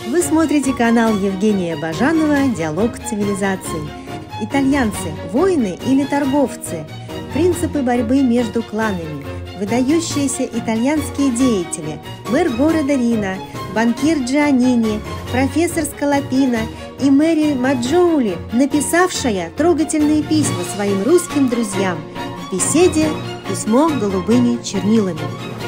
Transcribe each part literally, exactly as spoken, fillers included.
Вы смотрите канал Евгения Бажанова «Диалог цивилизаций». Итальянцы – воины или торговцы? Принципы борьбы между кланами. Выдающиеся итальянские деятели. Мэр города Рино, банкир Джианнини, профессор Скалапино и Мэри Маджоули, написавшая трогательные письма своим русским друзьям. В беседе «Письмо голубыми чернилами».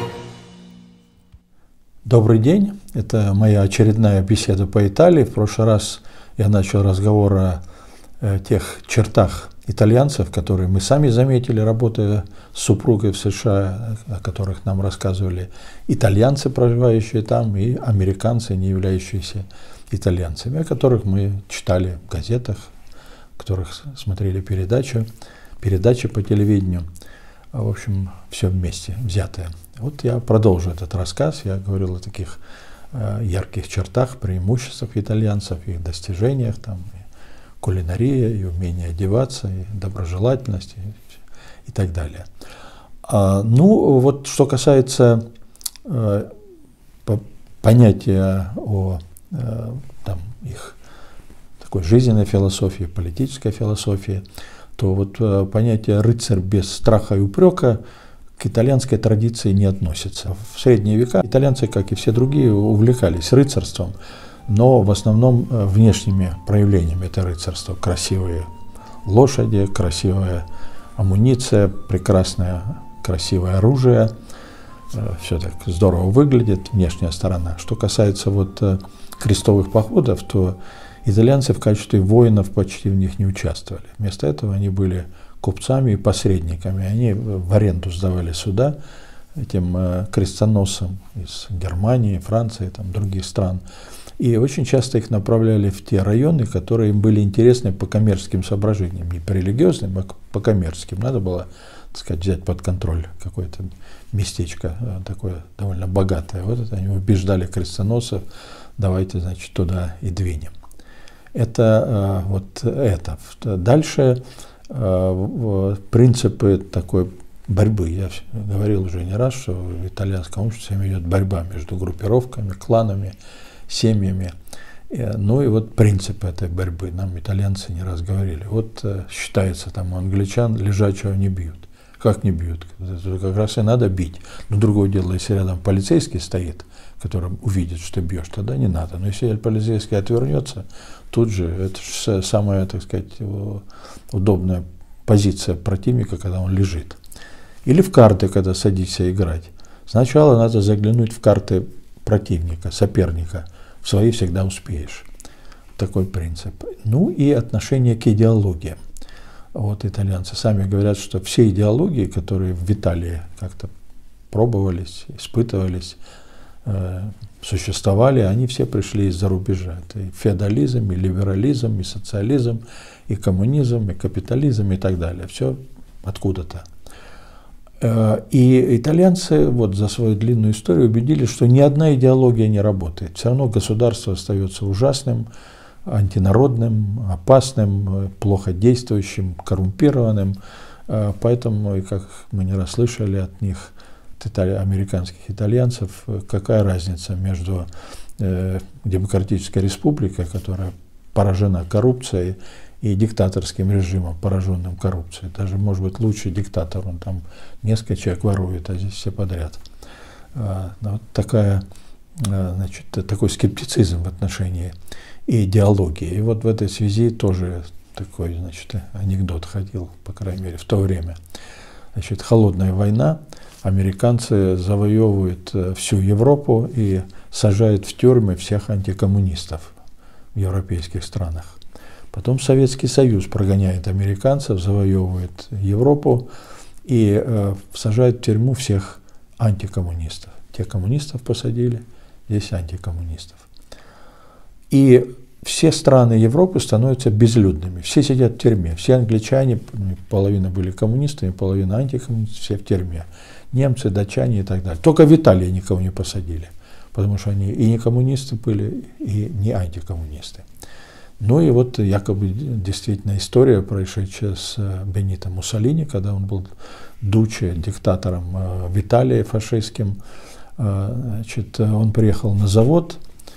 Добрый день. Это моя очередная беседа по Италии. В прошлый раз я начал разговор о тех чертах итальянцев, которые мы сами заметили, работая с супругой в США, о которых нам рассказывали итальянцы, проживающие там, и американцы, не являющиеся итальянцами, о которых мы читали в газетах, о которых смотрели передачи, передачи по телевидению. В общем, все вместе взятое. Вот я продолжу этот рассказ. Я говорил о таких э, ярких чертах, преимуществах итальянцев, их достижениях, там, и кулинария, и умение одеваться, и доброжелательность, и, и так далее. А, ну, вот что касается э, по, понятия о э, там, их такой жизненной философии, политической философии, то вот э, понятие «рыцарь без страха и упрека» к итальянской традиции не относится. В средние века итальянцы, как и все другие, увлекались рыцарством, но в основном внешними проявлениями это рыцарство. Красивые лошади, красивая амуниция, прекрасное красивое оружие. Все так здорово выглядит, внешняя сторона. Что касается вот крестовых походов, то итальянцы в качестве воинов почти в них не участвовали. Вместо этого они были купцами и посредниками. Они в аренду сдавали суда этим э, крестоносцам из Германии, Франции, там, других стран. И очень часто их направляли в те районы, которые им были интересны по коммерческим соображениям. Не по религиозным, а по коммерческим. Надо было, так сказать, взять под контроль какое-то местечко э, такое довольно богатое. Вот это они убеждали крестоносцев, давайте, значит, туда и двинем. Это э, вот это. Дальше принципы такой борьбы. Я говорил уже не раз, что в итальянском обществе идет борьба между группировками, кланами, семьями. Ну и вот принципы этой борьбы нам итальянцы не раз говорили. Вот считается, там у англичан лежачего не бьют. Как не бьют? Это как раз и надо бить. Но другое дело, если рядом полицейский стоит, который увидит, что бьешь, тогда не надо. Но если полицейский отвернется, тут же это же самая, так сказать, удобная позиция противника, когда он лежит. Или в карты, когда садишься играть. Сначала надо заглянуть в карты противника, соперника. В свои всегда успеешь. Такой принцип. Ну и отношение к идеологиям. Вот итальянцы сами говорят, что все идеологии, которые в Италии как-то пробовались, испытывались, существовали, они все пришли из-за рубежа. Это и феодализм, и либерализм, и социализм, и коммунизм, и капитализм, и так далее. Все откуда-то. И итальянцы вот за свою длинную историю убедились, что ни одна идеология не работает. Все равно государство остается ужасным, антинародным, опасным, плохо действующим, коррумпированным. Поэтому, как мы не раз слышали от них, американских итальянцев, какая разница между э, демократической республикой, которая поражена коррупцией, и диктаторским режимом, пораженным коррупцией. Даже, может быть, лучше диктатор, он там несколько человек ворует, а здесь все подряд. А, вот такая, значит, такой скептицизм в отношении идеологии. И вот в этой связи тоже такой, значит, анекдот ходил, по крайней мере, в то время. Значит, холодная война. Американцы завоевывают всю Европу и сажают в тюрьмы всех антикоммунистов в европейских странах. Потом Советский Союз прогоняет американцев, завоевывает Европу и э, сажает в тюрьму всех антикоммунистов. Тех коммунистов посадили, здесь антикоммунистов. И все страны Европы становятся безлюдными. Все сидят в тюрьме. Все англичане, половина были коммунистами, половина антикоммунистами, все в тюрьме. Немцы, датчане и так далее. Только в Италии никого не посадили, потому что они и не коммунисты были, и не антикоммунисты. Ну и вот якобы действительно история, происшедшая с Бенито Муссолини, когда он был дуче, диктатором в Италии фашистским. Значит, он приехал на завод,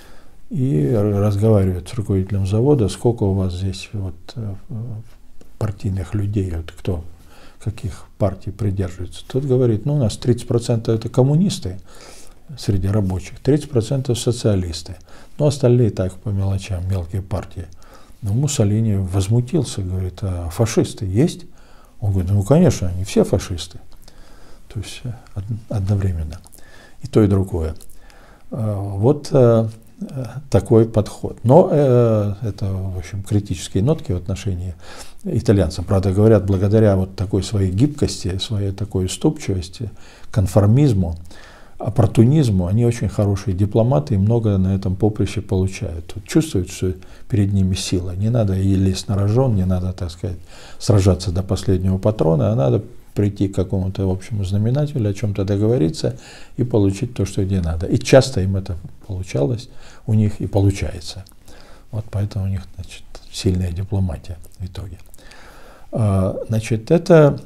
и разговаривает с руководителем завода, сколько у вас здесь вот партийных людей, вот кто каких партий придерживается. Тот говорит, ну у нас тридцать процентов это коммунисты среди рабочих, тридцать процентов социалисты, но остальные так по мелочам, мелкие партии. Но Муссолини возмутился, говорит, а фашисты есть? Он говорит, ну конечно, они все фашисты. То есть одновременно. И то, и другое. Вот такой подход. Но это, в общем, критические нотки в отношении итальянцев. Правда, говорят, благодаря вот такой своей гибкости, своей такой уступчивости, конформизму, оппортунизму, они очень хорошие дипломаты и много на этом поприще получают. Вот чувствуют, что перед ними сила. Не надо лезть на рожон, не надо, так сказать, сражаться до последнего патрона, а надо прийти к какому-то общему знаменателю, о чем-то договориться и получить то, что где надо. И часто им это получалось, у них и получается. Вот поэтому у них, значит, сильная дипломатия в итоге. Значит, это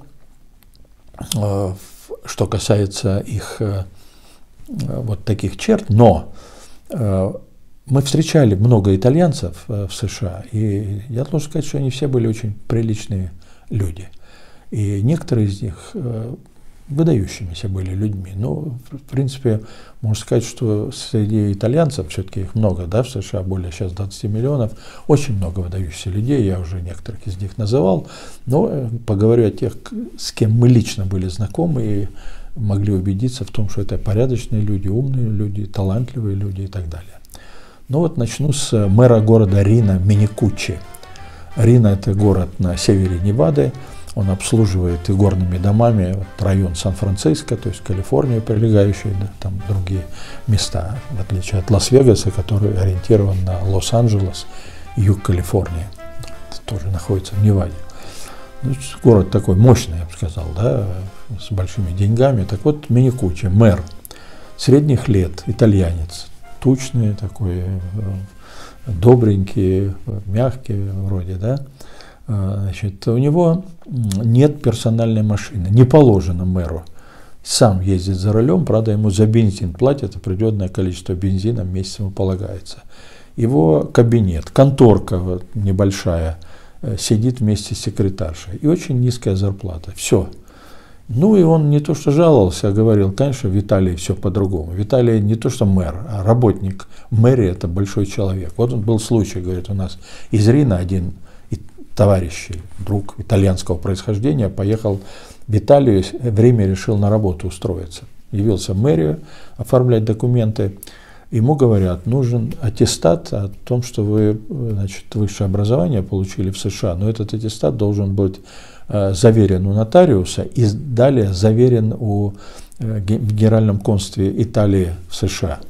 что касается их вот таких черт, но мы встречали много итальянцев в США, и я должен сказать, что они все были очень приличные люди. И некоторые из них выдающимися были людьми. Но, в принципе, можно сказать, что среди итальянцев, все-таки их много, да, в США более сейчас двадцати миллионов, очень много выдающихся людей, я уже некоторых из них называл, но поговорю о тех, с кем мы лично были знакомы и могли убедиться в том, что это порядочные люди, умные люди, талантливые люди и так далее. Ну вот начну с мэра города Рино Миникуччи. Рино – это город на севере Невады. Он обслуживает и горными домами вот, район Сан-Франциско, то есть Калифорния, прилегающие, да, там другие места, в отличие от Лас-Вегаса, который ориентирован на Лос-Анджелес, юг Калифорнии, тоже находится в Неваде. Ну, город такой мощный, я бы сказал, да, с большими деньгами. Так вот, Миникуччи, мэр, средних лет, итальянец, тучный такой, добренький, мягкий вроде, да. Значит, у него нет персональной машины, не положено мэру. Сам ездит за рулем, правда, ему за бензин платят определенное количество бензина в месяц ему полагается. Его кабинет, конторка вот, небольшая, сидит вместе с секретаршей. И очень низкая зарплата. Все. Ну и он не то что жаловался, а говорил, конечно, в Италии все по-другому. В Италии не то что мэр, а работник мэрии – это большой человек. Вот он был случай, говорит, у нас из Рино один товарищ, друг итальянского происхождения, поехал в Италию, в Риме решил на работу устроиться. Явился в мэрию оформлять документы. Ему говорят, нужен аттестат о том, что вы, значит, высшее образование получили в США, но этот аттестат должен быть э, заверен у нотариуса и далее заверен у, э, в Генеральном консульстве Италии в США.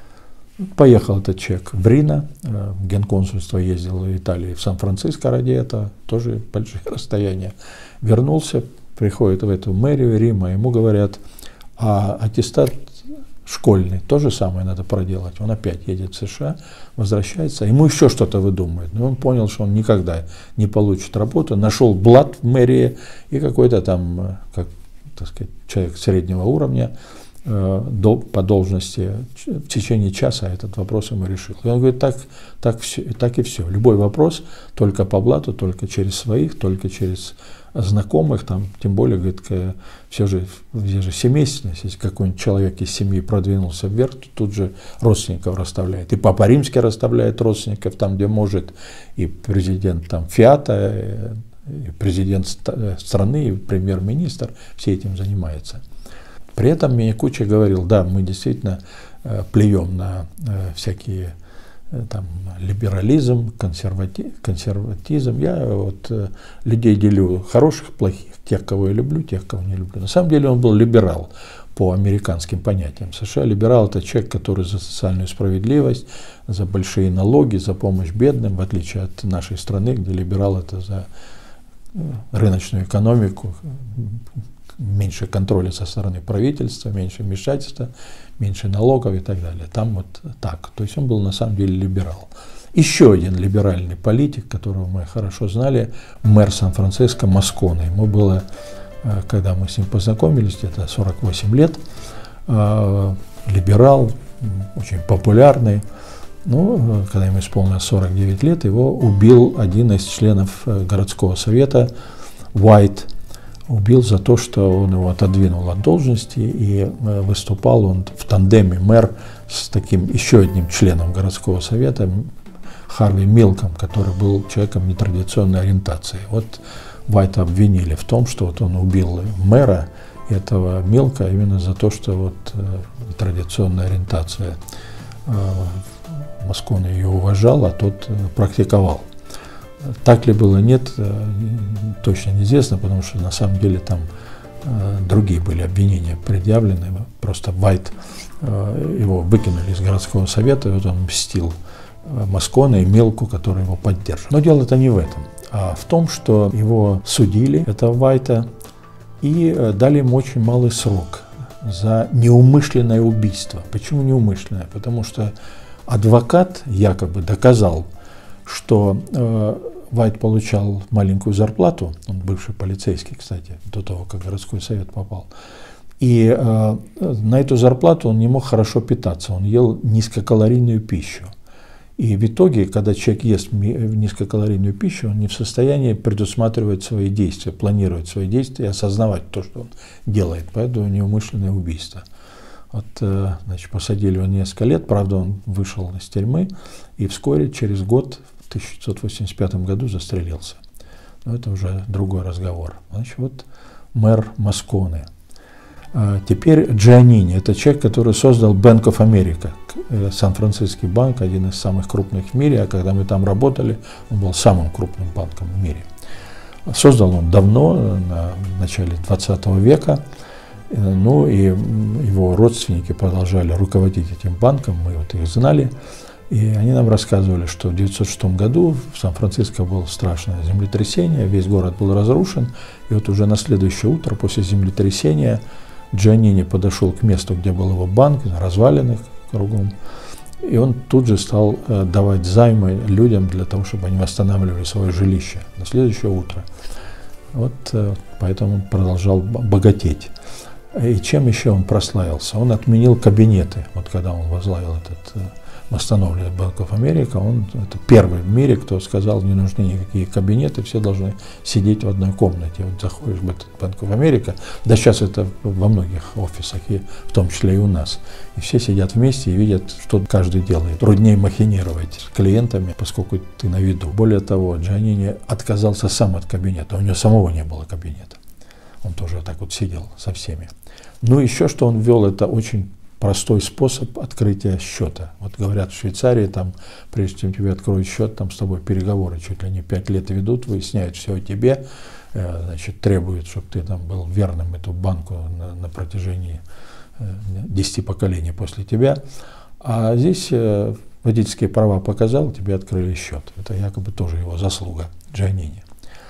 Поехал этот человек в Рино, э, в генконсульство ездил в Италии, в Сан-Франциско ради этого, тоже большие расстояния. Вернулся, приходит в эту мэрию Рима, ему говорят, а аттестат школьный, то же самое надо проделать. Он опять едет в США, возвращается, ему еще что-то выдумывает. Но он понял, что он никогда не получит работу, нашел блат в мэрии и какой-то там, как, так сказать, человек среднего уровня э, до, по должности в течение часа этот вопрос ему решил. И он говорит, так, так, все, так и все. Любой вопрос только по блату, только через своих, только через знакомых, там, тем более, говорит, все же, все же семейственность, если какой-нибудь человек из семьи продвинулся вверх, то тут же родственников расставляет. И Папа Римский расставляет родственников там, где может, и президент там Фиата, и президент страны, и премьер-министр, все этим занимаются. При этом Миникуччи говорил, да, мы действительно плюем на всякие там, либерализм, консервати, консерватизм. Я вот э, людей делю хороших, плохих, тех, кого я люблю, тех, кого не люблю. На самом деле он был либерал по американским понятиям. США либерал – это человек, который за социальную справедливость, за большие налоги, за помощь бедным, в отличие от нашей страны, где либерал – это за рыночную экономику, меньше контроля со стороны правительства, меньше вмешательства, меньше налогов и так далее. Там вот так. То есть он был на самом деле либерал. Еще один либеральный политик, которого мы хорошо знали, мэр Сан-Франциско Москоне. Ему было, когда мы с ним познакомились, где-то сорок восемь лет, либерал, очень популярный, Ну, когда ему исполнилось сорок девять лет, его убил один из членов городского совета, Уайт. Убил за то, что он его отодвинул от должности, и выступал он в тандеме мэр с таким еще одним членом городского совета, Харви Милком, который был человеком нетрадиционной ориентации. Вот Уайта обвинили в том, что вот он убил мэра этого Милка именно за то, что вот нетрадиционная ориентация. Маскони ее уважал, а тот практиковал. Так ли было, нет, точно неизвестно, потому что на самом деле там э, другие были обвинения предъявлены. Просто Уайт, э, его выкинули из городского совета, и вот он мстил э, Маскони и Милку, который его поддерживал. Но дело-то не в этом, а в том, что его судили, этого Уайта, и э, дали ему очень малый срок за неумышленное убийство. Почему неумышленное? Потому что адвокат якобы доказал, что э, Уайт получал маленькую зарплату, он бывший полицейский, кстати, до того, как в городской совет попал, и э, на эту зарплату он не мог хорошо питаться, он ел низкокалорийную пищу. И в итоге, когда человек ест низкокалорийную пищу, он не в состоянии предусматривать свои действия, планировать свои действия и осознавать то, что он делает, поэтому неумышленное убийство. Вот, значит, посадили его несколько лет, правда, он вышел из тюрьмы и вскоре, через год, в тысяча девятьсот восемьдесят пятом году застрелился. Но это уже другой разговор. Значит, вот мэр Маскони. А теперь Джианнини, это человек, который создал Bank of America, Сан-Франциский банк, один из самых крупных в мире, а когда мы там работали, он был самым крупным банком в мире. Создал он давно, на начале двадцатого века. Ну и его родственники продолжали руководить этим банком, мы вот их знали, и они нам рассказывали, что в тысяча девятьсот шестом году в Сан-Франциско было страшное землетрясение, весь город был разрушен, и вот уже на следующее утро после землетрясения Джианнини подошел к месту, где был его банк, разваленных кругом, и он тут же стал давать займы людям для того, чтобы они восстанавливали свое жилище на следующее утро. Вот поэтому он продолжал богатеть. И чем еще он прославился? Он отменил кабинеты. Вот когда он возглавил этот восстановленный Bank of America, он это первый в мире, кто сказал, не нужны никакие кабинеты, все должны сидеть в одной комнате. Вот заходишь в этот Bank of America, да сейчас это во многих офисах, и в том числе и у нас. И все сидят вместе и видят, что каждый делает. Труднее махинировать с клиентами, поскольку ты на виду. Более того, Джианнини отказался сам от кабинета, у него самого не было кабинета. Он тоже так вот сидел со всеми. Ну, еще что он ввел, это очень простой способ открытия счета. Вот говорят, в Швейцарии, там, прежде чем тебе откроют счет, там с тобой переговоры чуть ли не пять лет ведут, выясняют все о тебе, э, значит, требуют, чтобы ты там был верным этому банку на, на протяжении э, десяти поколений после тебя. А здесь э, водительские права показал, тебе открыли счет. Это якобы тоже его заслуга, Джианнини.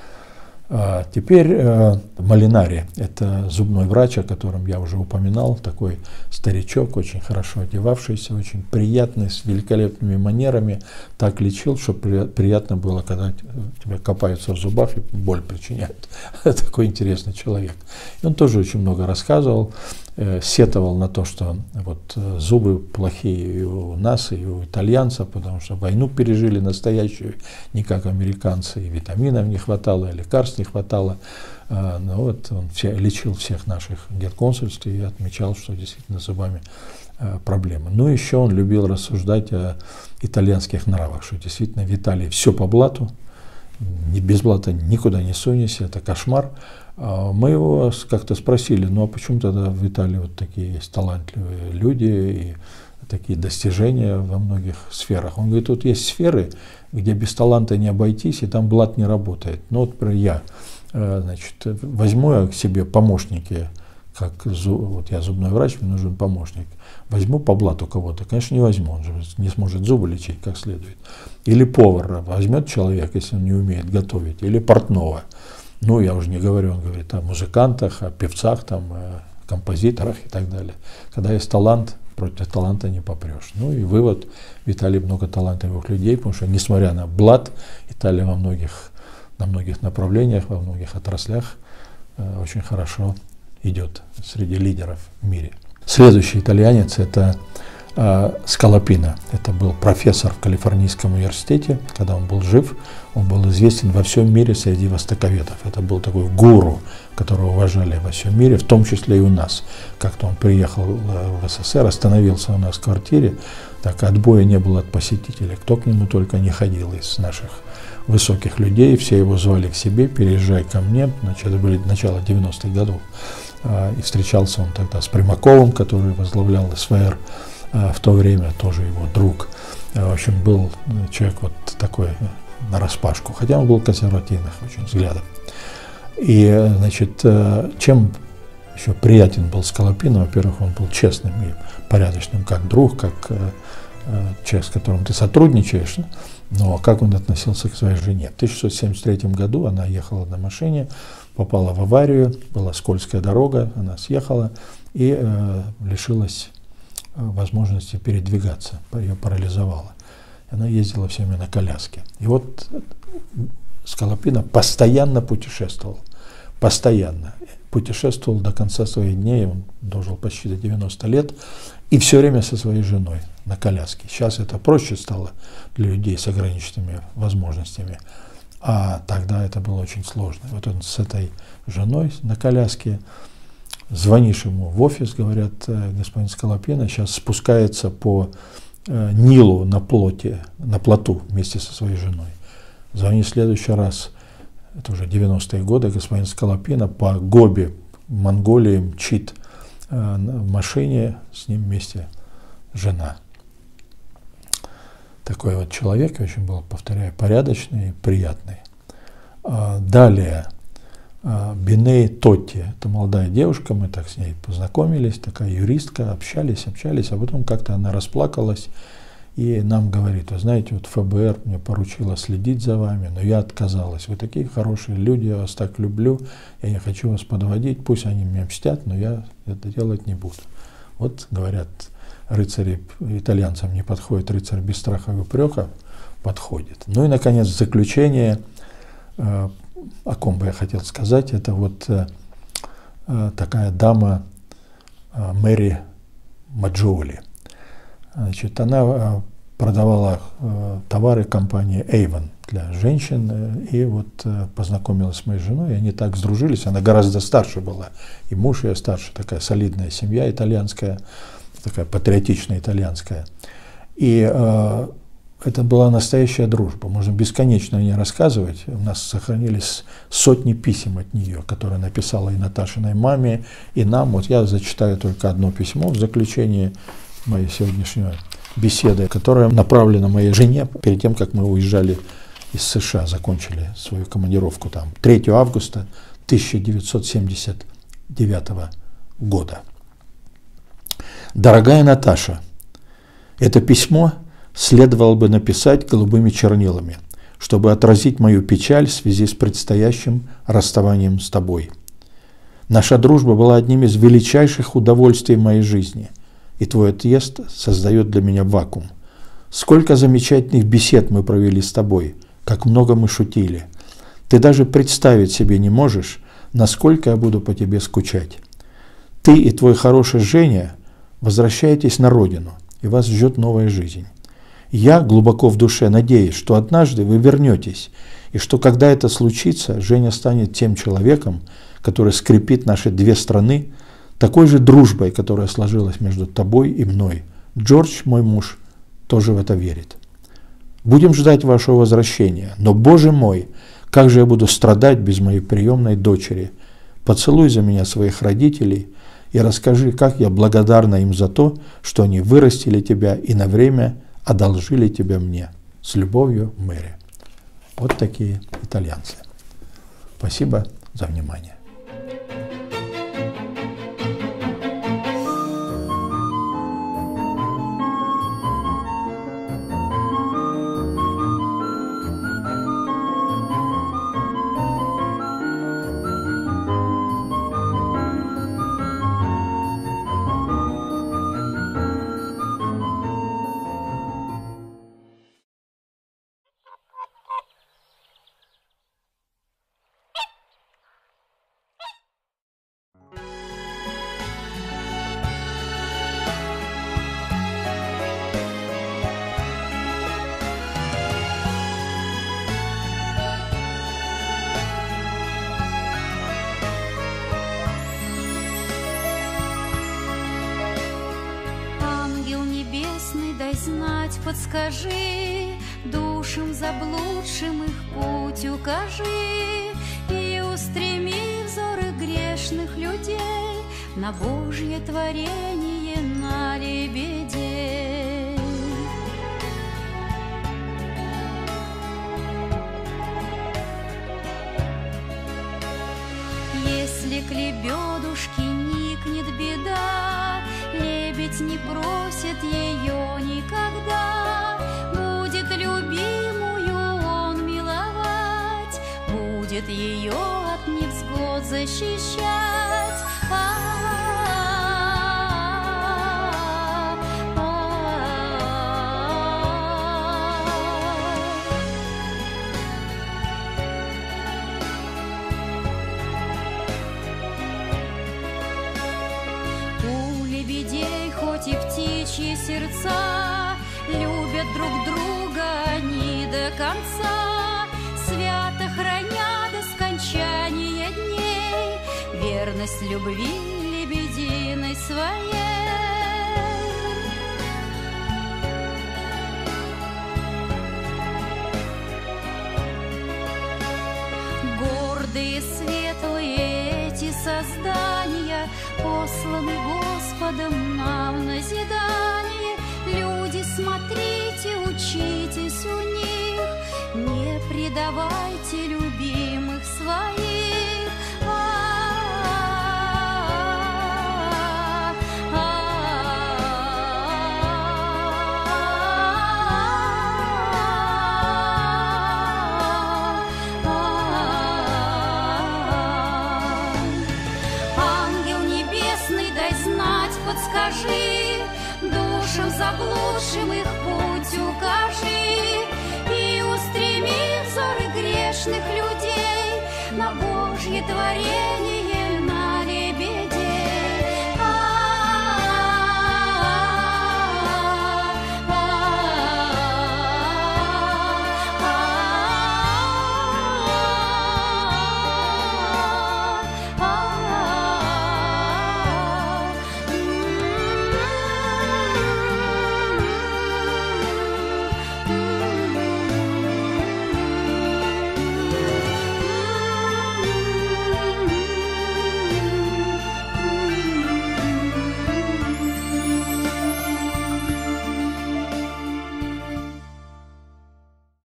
А теперь э, Молинари, это зубной врач, о котором я уже упоминал, такой старичок, очень хорошо одевавшийся, очень приятный, с великолепными манерами, так лечил, что при, приятно было, когда тебя копаются в зубах и боль причиняют. Такой интересный человек. И он тоже очень много рассказывал, э, сетовал на то, что вот, зубы плохие и у нас, и у итальянцев, потому что войну пережили настоящую, не как американцы, и витаминов не хватало, и лекарств не хватало. А, ну, вот он все, лечил всех наших гетконсульств и отмечал, что действительно с зубами а, проблемы. Ну, еще он любил рассуждать о итальянских нравах, что действительно в Италии все по блату, не, без блата никуда не сунешься, это кошмар. А мы его как-то спросили, ну а почему тогда в Италии вот такие есть талантливые люди и такие достижения во многих сферах? Он говорит, тут есть сферы, где без таланта не обойтись, и там блат не работает. Ну, вот, например, я, значит, возьму я к себе помощники, как вот я зубной врач, мне нужен помощник. Возьму по блату кого-то, конечно, не возьму, он же не сможет зубы лечить как следует. Или повара возьмет человек, если он не умеет готовить, или портного. Ну, я уже не говорю, он говорит о музыкантах, о певцах, там, о композиторах и так далее. Когда есть талант, против таланта не попрешь. Ну и вывод, в Италии много талантливых людей, потому что, несмотря на блат, Италия во многих, на многих направлениях, во многих отраслях э, очень хорошо идет среди лидеров в мире. Следующий итальянец – это Скалапино. Это был профессор в Калифорнийском университете. Когда он был жив, он был известен во всем мире среди востоковедов. Это был такой гуру, которого уважали во всем мире, в том числе и у нас. Как-то он приехал в СССР, остановился у нас в квартире, так отбоя не было от посетителей. Кто к нему только не ходил из наших высоких людей, все его звали к себе: переезжай ко мне. Значит, это были начало девяностых годов. И встречался он тогда с Примаковым, который возглавлял СВР в то время, тоже его друг. В общем, был человек вот такой нараспашку, хотя он был консервативных очень взглядов. И, значит, чем еще приятен был Скалапино: во-первых, он был честным и порядочным, как друг, как человек, с которым ты сотрудничаешь, но как он относился к своей жене. В тысяча девятьсот семьдесят третьем году она ехала на машине, попала в аварию, была скользкая дорога, она съехала и э, лишилась возможности передвигаться, ее парализовало. Она ездила все время на коляске. И вот Скалапино постоянно путешествовал, постоянно путешествовал до конца своих дней, он дожил почти до девяноста лет, и все время со своей женой на коляске. Сейчас это проще стало для людей с ограниченными возможностями, а тогда это было очень сложно. Вот он с этой женой на коляске. Звонишь ему в офис, говорят: господин Скалапино сейчас спускается по э, Нилу на плоте, на плоту вместе со своей женой. Звони в следующий раз, это уже девяностые годы, господин Скалапино по Гоби, Монголии, мчит э, в машине, с ним вместе жена. Такой вот человек, очень был, повторяю, порядочный, приятный. А далее. Биней Тотти, это молодая девушка, мы так с ней познакомились, такая юристка, общались, общались, а потом как-то она расплакалась и нам говорит: вы знаете, вот ФБР мне поручило следить за вами, но я отказалась. Вы такие хорошие люди, я вас так люблю, я не хочу вас подводить, пусть они меня мстят, но я это делать не буду. Вот, говорят, рыцари, итальянцам не подходит рыцарь без страха и упрека, подходит. Ну и, наконец, в заключение, о ком бы я хотел сказать, это вот э, э, такая дама э, Мэри Маджоули. Значит, она э, продавала э, товары компании Avon для женщин, э, и вот э, познакомилась с моей женой, и они так сдружились. Она гораздо старше была, и муж ее старше, такая солидная семья итальянская, такая патриотичная итальянская. И э, это была настоящая дружба, можно бесконечно о ней рассказывать. У нас сохранились сотни писем от нее, которые написала и Наташиной маме, и нам. Вот я зачитаю только одно письмо в заключение моей сегодняшней беседы, которое направлено моей жене перед тем, как мы уезжали из США, закончили свою командировку там, третьего августа тысяча девятьсот семьдесят девятого года. Дорогая Наташа, это письмо следовало бы написать голубыми чернилами, чтобы отразить мою печаль в связи с предстоящим расставанием с тобой. Наша дружба была одним из величайших удовольствий в моей жизни, и твой отъезд создает для меня вакуум. Сколько замечательных бесед мы провели с тобой, как много мы шутили. Ты даже представить себе не можешь, насколько я буду по тебе скучать. Ты и твой хороший Женя возвращаетесь на родину, и вас ждет новая жизнь. Я глубоко в душе надеюсь, что однажды вы вернетесь, и что когда это случится, Женя станет тем человеком, который скрепит наши две страны такой же дружбой, которая сложилась между тобой и мной. Джордж, мой муж, тоже в это верит. Будем ждать вашего возвращения, но, Боже мой, как же я буду страдать без моей приемной дочери. Поцелуй за меня своих родителей и расскажи, как я благодарна им за то, что они вырастили тебя и на время одолжили тебя мне. С любовью, Мэри. Вот такие итальянцы. Спасибо за внимание. подскажи, душам заблудшим их путь укажи, и устреми взоры грешных людей на Божье творение, на лебедей. Если к лебедушке никнет беда, лебедь не бросит ее никогда. Будет любимую он миловать, будет ее от невзгод защищать. Лебедей, хоть и птичьи сердца, любят друг друга они до конца, свято храня до скончания дней верность любви лебединой своей. Гордые, светлые эти создания, посланы Господом нам назидание. Люди, смотрите, учитесь у них, не предавайте любимых своих. Подскажи, душам заблудшим их путь укажи, и устреми взоры грешных людей на Божье творение,